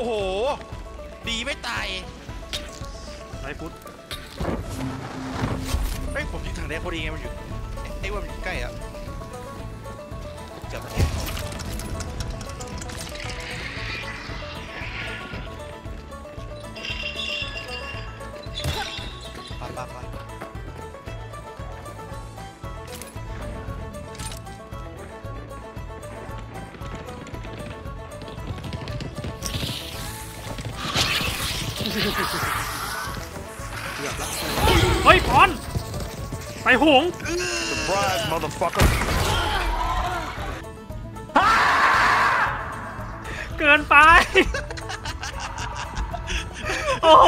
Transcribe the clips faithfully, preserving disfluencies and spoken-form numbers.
อ้โหดีไม่ตายไรพุทธไอ้ผมยิงถังแดงพอดีไงมันอยู่ไอ้ว่ามันอยู่ใกล้อะเกือบปะปะปะเฮ้ยปอนไปหง Surprise, motherfucker เกินไปโอ้โห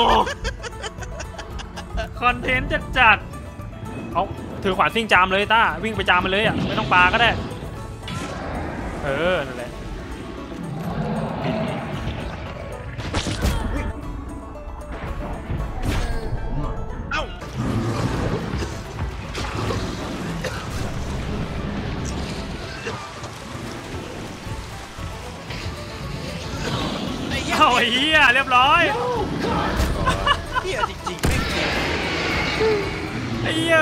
คอนเทนต์จัดจัดเอาถือขวานซิ่งจามเลยต้าวิ่งไปจามมันเลยอ่ะไม่ต้องปาก็ได้เออนั่นแหละเอาไอ้เหี้ยเรียบร้อยเหี้ยจริงๆไม่จริงไอ้เหี้ย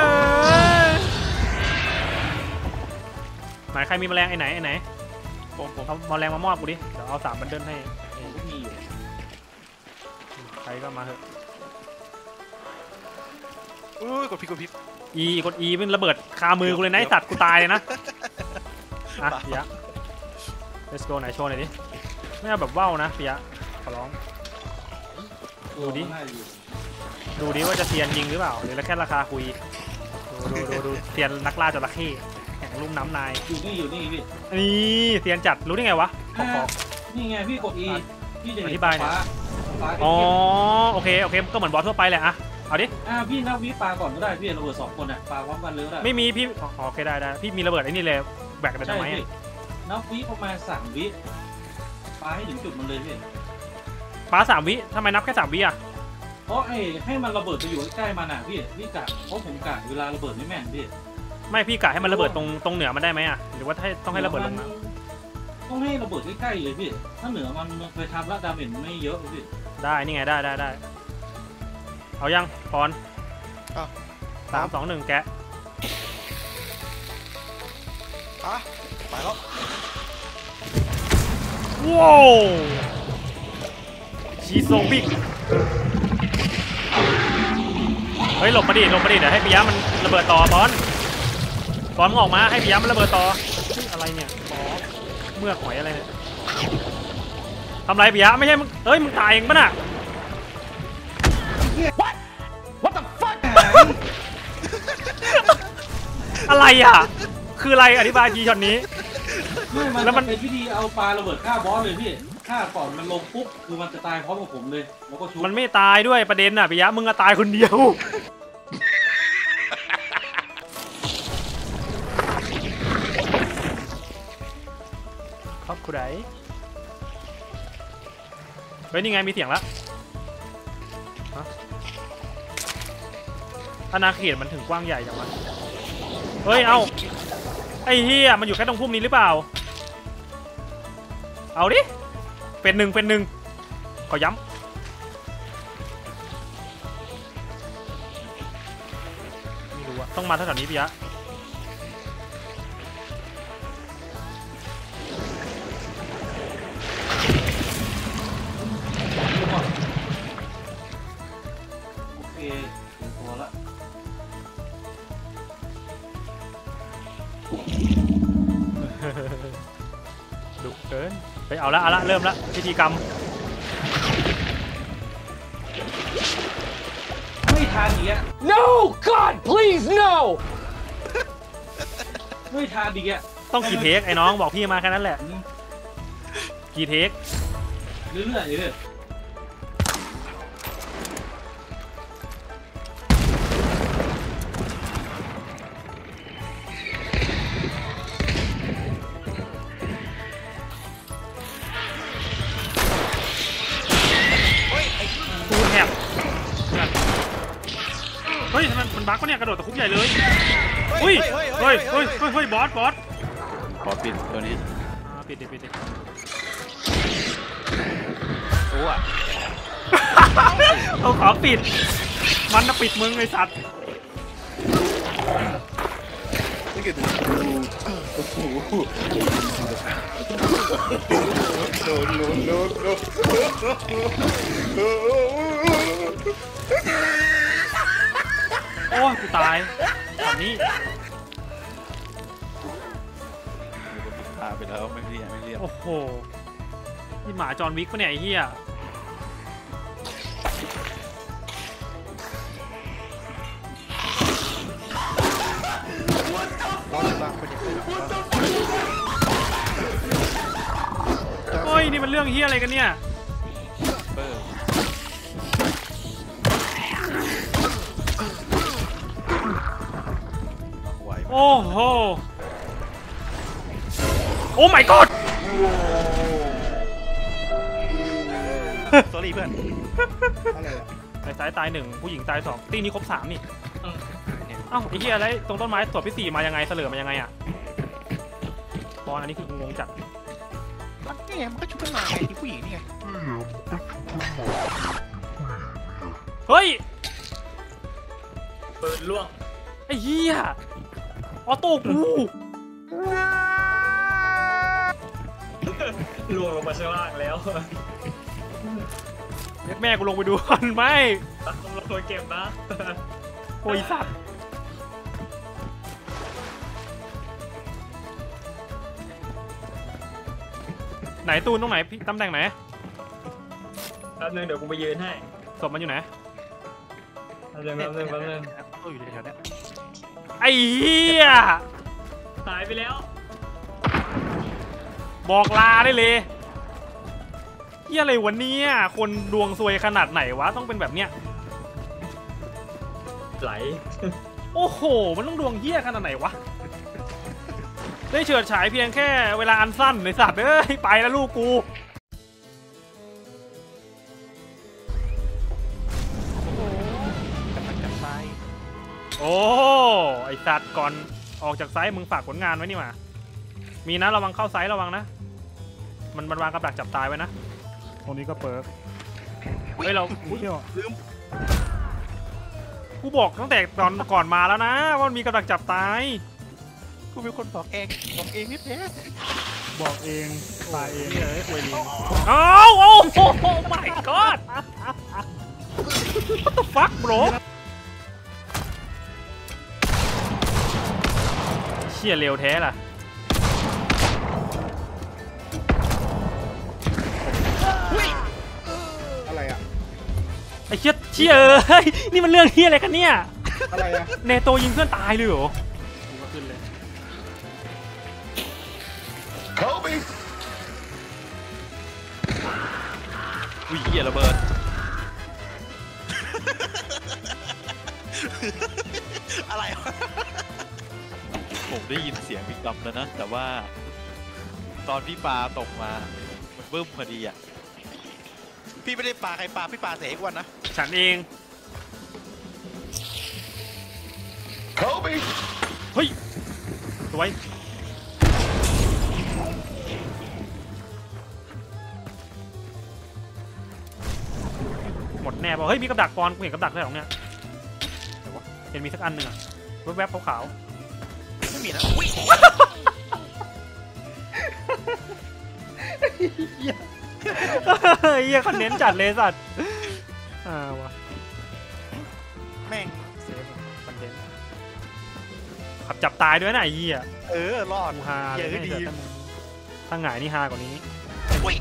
ไหนใครมีแมลงไอ้ไหนไอ้ไหนผมผมเอาแมลงมามอบกูดิเดี๋ยวเอาสามบันเดิลให้มีอยู่ใครก็มาเถอะอุ้ยกดผิดกดผิดอีกดอีเป็นระเบิดคามือกูเลยนะไอ้สัตว์กูตายเลยนะอ่ะปิยะ let's go ไหนโชว์หน่อยดิไม่เอาแบบว่าวนะปิยะขอร้องดูดิดูดิว่าจะเซียนจริงหรือเปล่าหรือแค่ราคาคุยดูดูดูดูเซียนนักล่าจระเข้แข่งลุ่มน้ำนายอยู่นี่อยู่นี่พี่นี่เซียนจัดรู้ได้ไงวะนี่ไงพี่กด E พี่จะอธิบายหน่อยอ๋อโอเคโอเคก็เหมือนบอสทั่วไปแหละอะเอาดิอ่าพี่นับวิปาก่อนก็ได้พี่ระเบิดสองคนอ่ะปาพร้อมกันเลยก็ได้ไม่มีพี่โอเคได้ได้พี่มีระเบิดไอ้นี่เลยแบกได้ไหมนับวิประมาณสามวิปาให้ถึงจุดมันเลยพี่ปาสามวิทำไมนับแค่สามวิอ่ะเพราะไอ้ให้มันระเบิดไปอยู่ใกล้มันอ่ะพี่พี่กะเพราะผมกะเวลาระเบิดไม่แม่นพี่ไม่พี่กะให้มันระเบิดตรงตรงเหนือมันได้ไหมอ่ะหรือว่าให้ต้องให้ระเบิดลงน้ำต้องให้ระเบิดใกล้ๆเลยพี่ถ้าเหนือมันไปทำแล้วดาเมจไม่เยอะพี่ได้นี่ไงได้ได้ได้เอายังปอนสามสองหนึ่งแกะอ่ะไปแล้วว้าวชีโซบิกเฮ้ยหลบมาดิหลบมาดิเดี๋ยวให้ปิยะมันระเบิดต่อบอลบอลมึงออกมาให้ปิยะมันระเบิดต่ออะไรเนี่ยอ๋อเมื่อหอยอะไรเนี่ยทำไรปิยะไม่ใช่มึงเฮ้ยมึงตายเองปะน่ะ What What the fuck อะไรอ่ะคืออะไรอธิบายทีช็อตนี้แล้วมันเป็นวิธีเอาปลาระเบิดฆ่าบอสเลยพี่ฆ่าก่อนมันลงปุ๊บคือมันจะตายพร้อมกับผมเลยแล้วก็ชุบมันไม่ตายด้วยประเด็นน่ะปิยะมึงก็ตายคนเดียวครับคุณไดเฮ้ยนี่ไงมีเสียงแล้วอาณาเขตมันถึงกว้างใหญ่จังวะเฮ้ยเอาไอ้เฮียมันอยู่แค่ตรงพุ่มนี้หรือเปล่าเอาดิเป็นหนึ่งเป็นหนึ่งขอย้ำไม่รู้อะต้องมาแถวนี้พี่ยะโอเคพอละดุเกินไปเอาละเอาละเริ่มละพิธีกรรมไม่ทานอีกอะ No God please no ไม่ทานอีกอะต้องกี่เทคไอ้น้องบอกพี่มาแค่นั้นแหละกี่เทคเรื่อยๆเลยเฮ้ยมันมันบั๊กปะเนี่ยกระโดดตะคุบใหญ่เลยเฮ้ยเฮ้ยเฮ้ยเฮ้ยเฮ้ยบอสบอสขอปิดตัวนี้ปิดดิปิดดิตัวเอาขาปิดมันน่ะปิดมึงไอ้สัตว์นี่คือดูโอ้โหโนโนโนโนโอ้ยกูตายตอนนี้พาไปแล้วไม่เรียกไม่เรียกโอ้โหนี่หมาจอห์นวิกปะเนี่ยไอ้เหี้ยร้อนบ้างเป็นยังไงเฮ้ยนี่มันเรื่องเหี้ยอะไรกันเนี่ยเบอร์ไหวโอ้โหโอ้ my god สอรี่เพื่อนอะไรในสายตายหนึ่งผู้หญิงตายสองตีนี้ครบสามนี่เอ้าไอ้เหี้ยอะไรตรงต้นไม้ตัวพี่สี่มายังไงเสลือมายังไงอ่ะบอลอันนี้คืองงจัดมันนี่ไงมันก็ชุบขึ้นมาไงที่ผู้หญิงนี่ไงเฮ้ยเปิดล่วงไอ้เหี้ยออโต้กูล่วงลงมาข้างล่างแล้วเรียกแม่กูลงไปดูก่อนไหมต้องลงมาเก็บนะโอ้ยสัตว์ไหนตูนตรงไหนพี่ตำแหน่งไหนแป๊บนึงเดี๋ยวกูไปยืนให้ศพมันอยู่ไหนแป๊บนึงแป๊บนึงแป๊บนึงตัวอยู่แถวๆนี้ไอ้เหี้ยหายไปแล้วบอกลาได้เลยเหี้ยอะไรวะเนี่ยคนดวงซวยขนาดไหนวะต้องเป็นแบบเนี้ยไหลโอ้โหมันต้องดวงเหี้ยขนาดไหนวะได้เฉิดฉายเพียงแค่เวลาอันสั้นในสัตว์เอ้ยไปแล้วลูกกูโอ้ไอสัตว์ก่อนออกจากไซส์มึงฝากผลงานไว้นี่หว่ามีนะระวังเข้าไซส์ระวังนะมันมันวางกับดักจับตายไว้นะตรงนี้ก็เปิร์กเฮ้ยเราลืมกูบอกตั้งแต่ตอนก่อนมาแล้วนะว่ามันมีกับดักจับตายกูเป็นคนบอกเองบอกเองนี่เพชรบอกเองตายเองเลยคุยลิงอ้าวโอ้โห my god what the fuck bro เชี่ยเร็วแท้ล่ะอะไรอ่ะไอ้เชี่ยเชี่ยเอ้ยนี่มันเรื่องเฮียอะไรกันเนี่ยอะไรอ่ะเนโตยิงเพื่อนตายเลยเหรอกูก็ขึ้นเลย Kobe! วิ่งเหี้ยระเบิดอะไรวะผมได้ยินเสียงพี่กำแล้วนะแต่ว่าตอนพี่ปลาตกมามันเบิ้มพอดีอ่ะพี่ไม่ได้ปลาใครปลาพี่ปลาเสกวันนะฉันเอง Kobe! เฮ้ยสวยหมดแน่ป่ะเฮ้ยมีกับดักปอนกูเห็นกับดักด้วยของเนี่ยเห็นมีสักอันหนึ่งอะแวบๆขาวๆไม่มีนะเฮียคอนเน้นจัดเลยสัตว์อ่าวะแม่งเซฟคอนเทนต์ขับจับตายด้วยนะไอ้เหี้ยเออรอดกูฮาเยเลอะยดีถ้าหงายนี่ฮากว่านี้เว้ย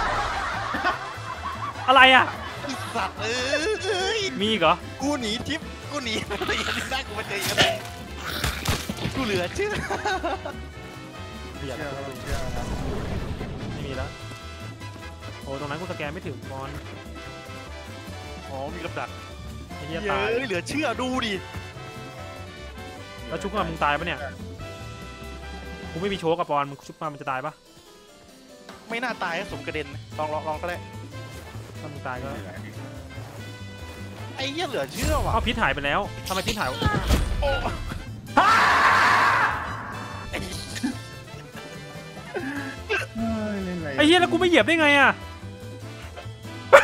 อะไรอ่ะไอ้สัตว์เอ้ยมีอีกเหรอกูหนีทิปกูหนีอะไรอย่างนี้ได้กูมาเจออย่างนี้กูเหลือเชื่อเบียดไม่มีแล้วโอ้ตรงนั้นกูสแกนไม่ถึงบอลอ๋อมีกับดักไอ้เหี้ยเยตายอะเหลือเชื่อดูดิแล้วชุบมามึงตายปะเนี่ยกูไม่มีโชว์กับบอลมึงชุบมามันจะตายปะไม่น่าตายสมกระเด็นลองลองลองก็ได้ถ้ามึงตายก็ไอ้เหี้ยเหลือเชื่อว่ะอ้าวพิษหายไปแล้วทำไมพิษหายโอ้ไอ้ไอ้เหี้ยแล้วกูไม่เหยียบได้ไงอ่ะ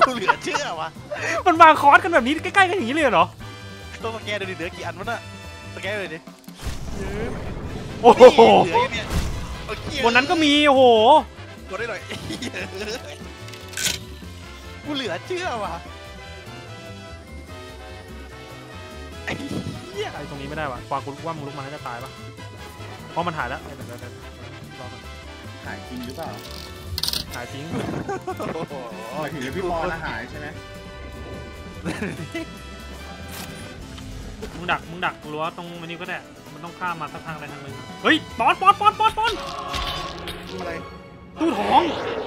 กูเหลือเชื่อวะมันวางคอร์สกันแบบนี้ใกล้ๆกันอย่างนี้เลยเหรอต้องสแกนดูดิเหลือกี่อันวะน่ะสแกนเลยดิโอ้โหเหลือเนี่ยโอเคบนนั้นก็มีโอ้โหกดได้หน่อยกูเหลือเชื่อวะไอ้เหี้ยไอ้ตรงนี้ไม่ได้ว่ะกวางกูว่ามึงลุกมาน่าจะตายปะเพราะมันหายแล้วเดี๋ยวเดี๋ยวเดี๋ยวรอก่อนหายจริงหรือเปล่าหายจริงโอ้โหอ๋อถึงพี่บอลหายใช่ไหมมึงดักมึงดักรั้วตรงนี้ก็ได้มันต้องข้ามมาสักทางใดทางหนึ่งเฮ้ยปอนปอนปอนปอนปอนอะไรตู้ทอง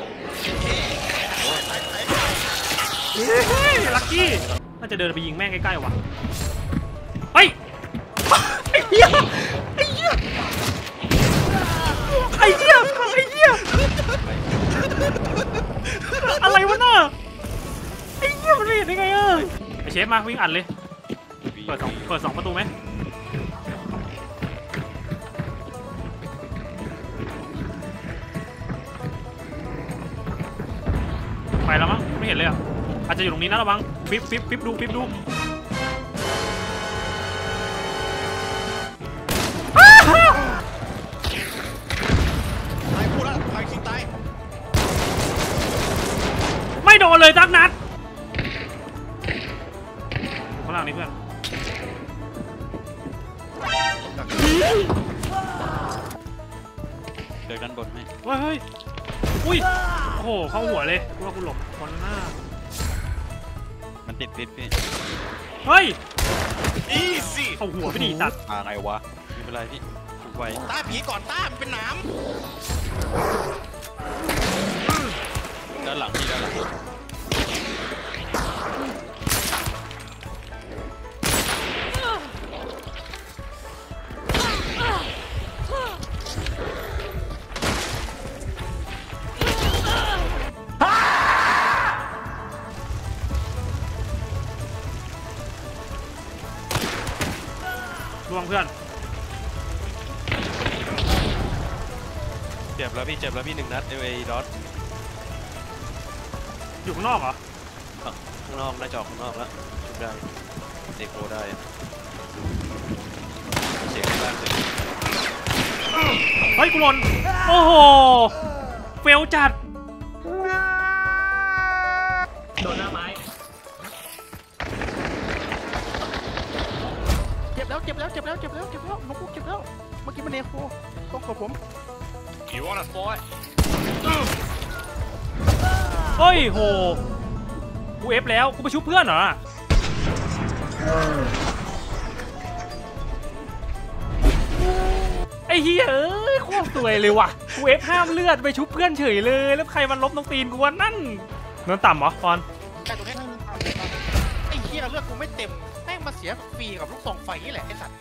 เฮ้ยลักกี้น่าจะเดินไปยิงแม่งใกล้ๆว่ะเฮ้ยไอ้เหี้ยไอ้เหี้ยไอ้เหี้ยไอ้เหี้ยอะไรวะน่ะไอ้เหี้ยมันไม่เห็นได้ไงอ่ะไอ้เชฟมาวิ่งอัดเลยเปิดสองเปิดสองประตูไหมไปแล้วมั้งไม่เห็นเลยอ่ะอาจจะอยู่ตรงนี้นะระวังฟิปฟิปฟิปดูฟิปดูตายพูดแล้วตายคิงตายไม่โดนเลยสักนัดข้างล่างนี้เพื่อนเดินกันบนไหมเฮ้ยเฮ้ยอุ้ยโอ้โหเข้าหัวเลยกูว่ากูหลบคนหน้ามันติดติดพี่เฮ้ยอีซี่เข้าหัวไปดิตัดอะไรวะไม่เป็นไรพี่ถูกไว้ตาผีก่อนตามันเป็นหนามด้านหลังพี่ด้านหลังร่วงเพื่อนเจ็บแล้วพี่เจ็บแล้วพี่หนึ่งนัดเอเอดอทอยู่ข้างนอกเหรอข้างนอกน่าจะออกข้างนอกแล้วชุบได้เด็กโคได้เสียงข้างล่างเลยเฮ้ยกูหล่นโอ้โหเฟลจัดโดนหน้าไม้เจ็บแล้วเจ็บแล้วเจ็บแล้วเจ็บแล้วเจ็บแล้วน้องกุ๊กเจ็บแล้วเมื่อกี้มันเนโคต้องกับผม You wanna fight เฮ้ยโหกูเอฟแล้วกูไปชุบเพื่อนเหรอไอ้เหี้ยเอ้ยโคตรสวยเลยว่ะกูเอฟห้ามเลือดไปชุบเพื่อนเฉยเลยแล้วใครมันลบน้องตีนกูวะนั่นเนินต่ำเหรอฟอนแต่ตรงนี้ไอ้เหี้ยเลือดกูไม่เต็มแม่งมาเสียฟรีกับลูกซองไฟนี่แหละไอ้สัตว์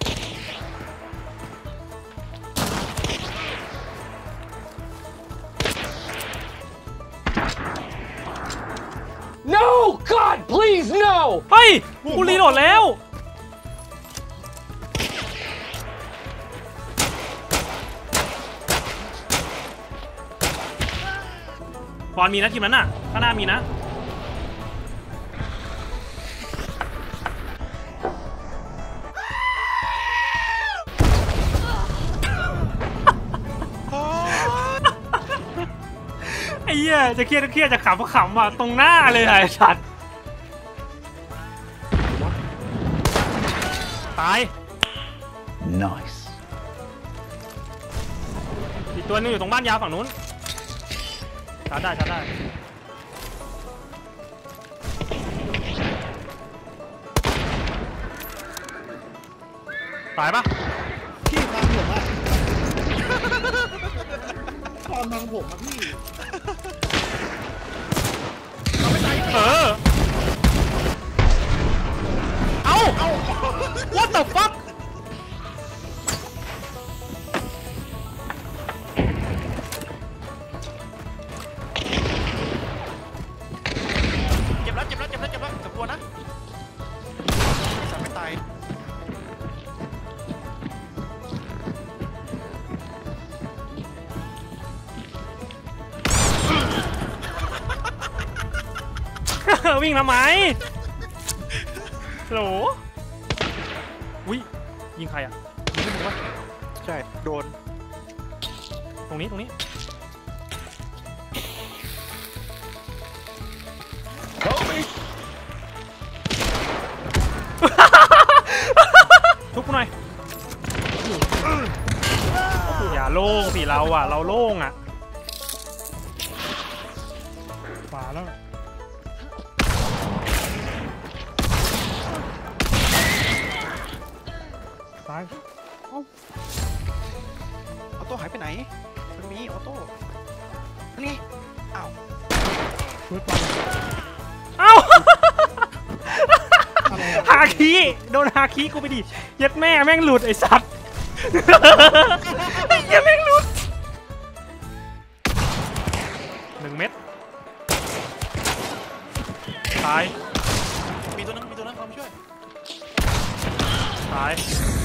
No! God, please, no! เฮ้ยกูรีโหลดแล้วฟอนมีนะทีมนั้นน่ะข้างหน้ามีนะไอ้เหี้ยจะเครียดก็เครียดจะขำก็ขำอ่ะตรงหน้าเลยไอ้สัตว์ตาย Nice. อีกตัวนึงอยู่ตรงบ้านยาวฝั่งนู้นชาร์จได้ชาร์จได้ตายปะพี่ฟังผมอ่ะตอนฟังผมอ่ะพี่เออเอาเอา what the fuck เจ็บแล้วเจ็บแล้วเจ็บแล้วเจ็บแล้วจับตัวนะไอ้สัตว์ไม่ตายวิ่งทำไมโหลอุ้ยยิงใครอ่ะยิงไม่ถูกวะใช่โดนตรงนี้ตรงนี้ทุบกูหน่อยอย่าโล่งสิเราอ่ะเราโล่งอ่ะขวาแล้วซ้ายออโต้หายไปไหนมันมีออโต้นี่อ้าวชุดบอลเอ้าฮาคิโดนฮาคิกูไปดิยัดแม่แม่งหลุดไอ้สัตว์ไอ้เหี้ยแม่งหลุดหนึ่งเม็ดตายมีตัวนึงมีตัวนึงเอามาช่วยตาย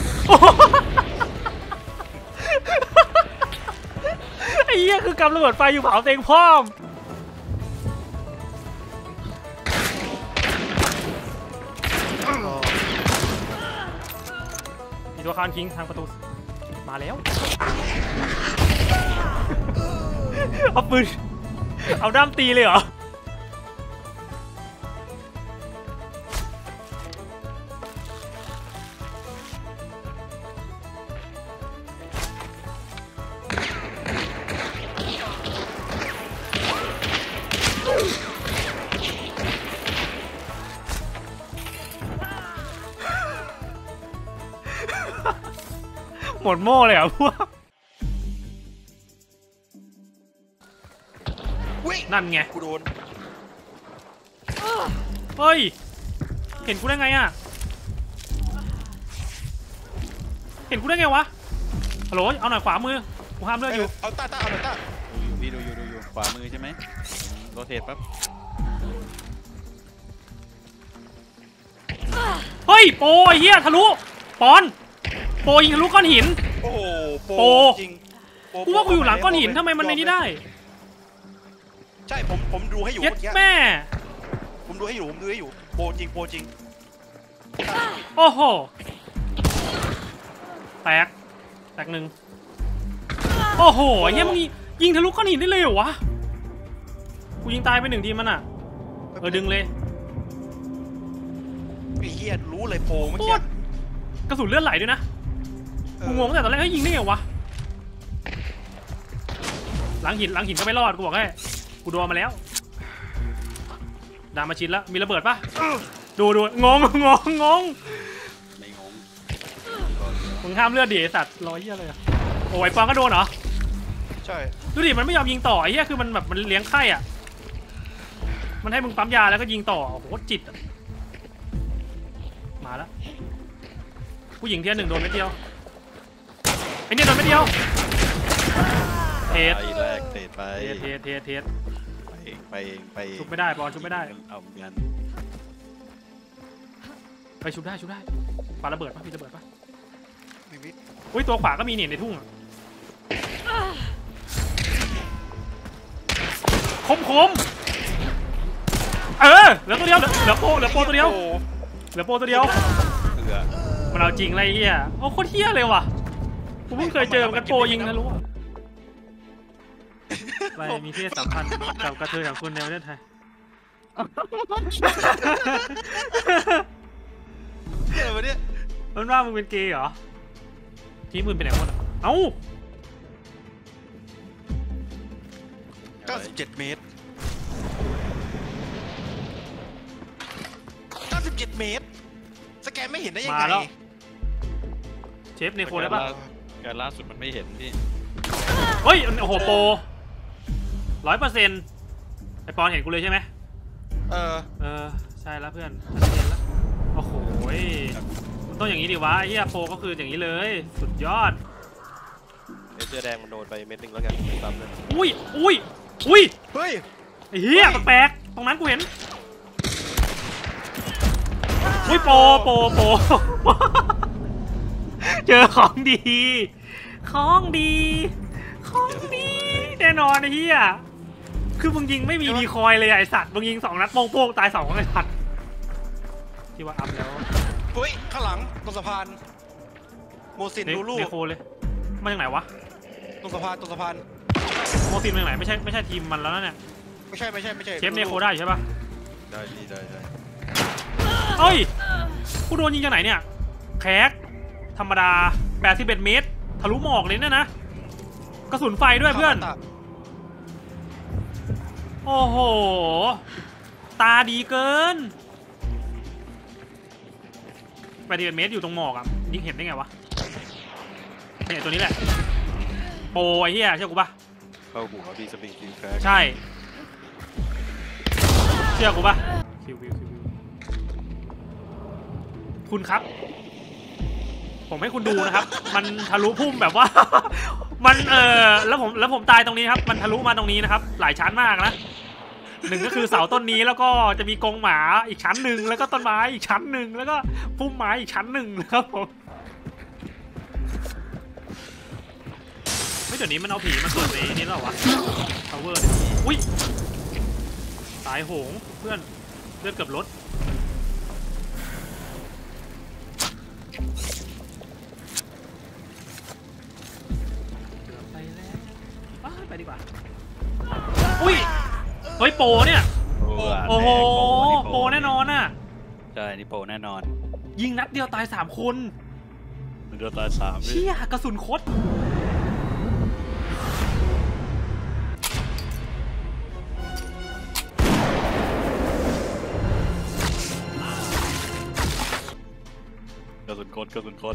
ไอ้เหี้ยคือกำระเบิดไฟอยู่เผาเต็งพร้อมมีตัวคานคิงทางประตูมาแล้วเอาปืนเอาด้ามตีเลยเหรอหมดโม่เลยเหรอพวกนั่นไงกูโดนเฮ้ยเห็นกูได้ไงอ่ะเห็นกูได้ไงวะฮัลโหลเอาหน่อยขวามือกูห้ามเลือดอยู่เอาต้าต้าเอาหน่อยต้าดูอยู่พี่ดูอยู่ดูอยู่ขวามือใช่ไหมโรเทตปั๊บเฮ้ยโปไอ้เหี้ยทะลุปอนโปยิงทะลุก้อนหินโอ้โหโปโปจริงโปกูว่ากูอยู่หลังก้อนหินทำไมมันในนี้ได้ใช่ผมผมดูให้อยู่เย็ดเมื่อกี้แม่ผมดูให้อยู่ผมดูให้อยู่โปจริงโปจริงโอ้โหแตกแตกหนึ่งโอ้โหไอ้เหี้ยมึงยิงทะลุก้อนหินได้เลยเหรอวะกูยิงตายไปหนึ่งทีมันอ่ะเออดึงเลยไอ้เหี้ยรู้เลยโปเมื่อโคกี้ตรกระสุนเลือดไหลด้วยนะกูงงตั้งแต่ตอนแรกเฮ้ยยิงได้ไงวะหลังหินหลังหินก็ไม่รอดกูบอกให้กูโดนมาแล้วดามาชินแล้วมีระเบิดปะดูดูงงงงงงไม่งงมึงห้ามเลือดดิไอ้สัตว์ร้อยเหี้ยเลยอะโอ้ยปองก็โดนเหรอใช่ดูดิมันไม่ยอมยิงต่อไอ้เหี้ยคือมันแบบมันเลี้ยงไข่อ่ะมันให้มึงปั๊มยาแล้วก็ยิงต่อโอ้โหจิตอะมาแล้วผู้หญิงเทียนหนึ่งโดนเม็ดเดียวไอ้เนี่ยโดนเม็ดเดียวเทสไปแรกเตะไปเทสเทสเทสเทสไปเองไปเองไปเองชุบไม่ได้บอลชุบไม่ได้เอาเหมือนกันไปชุบได้ชุบได้ปาระเบิดปะมีระเบิดปะไม่มิดอุ้ยตัวขวาก็มีเนี่ยในทุ่งอะคมคมเออเหลือตัวเดียวเหลือเหลือโปเหลือโปตัวเดียวเหลือโปตัวเดียวเหลือมันเอาจริงไรเฮียโอ้โคตรเฮียเลยว่ะกูเพิ่งเคยเจอกันโปยิงนะรู้ไปมีเพศสัมพันธ์กับกระเทยของคุณในประเทศไทยเหี้ยอะไรวะเนี่ยมันว่ามึงเป็นเกย์เหรอที่มึงเป็นไหนหมดอะเอ้าเก้าสิบเจ็ดเมตรเก้าสิบเจ็ดเมตรสแกนไม่เห็นได้ยังไงมาแล้วเชฟในโคได้ปะการล่าสุดมันไม่เห็นพี่เฮ้ยโอ้โหโปร้อยเปอร์เซ็นต์ไอปอนเห็นกูเลยใช่ไหมเออเออใช่แล้วเพื่อนชัดเจนแล้วโอ้โหมันต้องอย่างนี้ดิวะไอ้เหี้ยโปก็คืออย่างนี้เลยสุดยอดเสื้อแดงมันโดนไปเม็ดหนึ่งแล้วกันไม่ซ้ำเลยอุ้ยอุ้ยอุ้ยเฮ้ยไอ้เหี้ยแปลกๆตรงนั้นกูเห็นอุ้ยโปโปโปเจอของดีของดีของดีแน่นอนไอ้เหี้ยคือมึงยิงไม่มีดีคอยเลยไอสัตว์มึงยิงสองนัดโป้งโป้งตายสองไอสัตว์ที่ว่าอัพแล้วเฮ้ยข้างหลังตรงสะพานโมซินเนลูลูเนโคเลยมาจากไหนวะตรงสะพานตรงสะพานโมซินมาจากไหนไม่ใช่ไม่ใช่ทีมมันแล้วนะเนี่ยไม่ใช่ไม่ใช่ไม่ใช่เชฟเนโคได้อยู่ใช่ปะได้พี่ได้ได้เอ้ยกูโดนยิงจากไหนเนี่ยแคกธรรมดาแปดสิบเอ็ดเมตรทะลุหมอกเลยเนี่ยนะกระสุนไฟด้วยเพื่อนโอ้โหตาดีเกินแปดสิบเอ็ดเมตรอยู่ตรงหมอกอ่ะยิงเห็นได้ไงวะเนี่ยตัวนี้แหละโปรไอ้เหี้ยเชื่อกูปะเข้าหัวพี่สปริงคิวแครใช่เชื่อกูปะคิวคิวคิวคุณครับผมให้คุณดูนะครับมันทะลุพุ่มแบบว่า มันเออแล้วผมแล้วผมตายตรงนี้ครับมันทะลุมาตรงนี้นะครับหลายชั้นมากนะหนึ่งก็คือเสาต้นนี้แล้วก็จะมีกรงหมาอีกชั้นหนึ่งแล้วก็ต้นไม้อีกชั้นหนึ่งแล้วก็พุ่มไม้อีกชั้นหนึ่งนะครับผมไม่เดี๋ยวนี้มันเอาผีมาส่วนในนี้แล้วเหรอวะพาวเวอร์อุ้ยตายโหงเพื่อนเลือดเกือบลดไปแล้วไปดีกว่าอุ้ยเฮ้ยโปเนี่ย โอ้โหโปแน่นอนน่ะใช่นี่โปแน่นอนยิงนัดเดียวตายสามคนมันโดนตายสามเลยเชี่ยกระสุนคดกระสุนโคตรกระสุนโคตร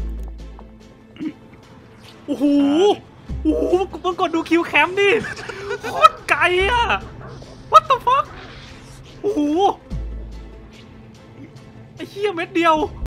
โอ้โหโอ้โหมึงกดดูคิวแคมป์ดิโคตรไกลอะ what the fuck โอ้โหไอ้เหี้ยเม็ดเดียว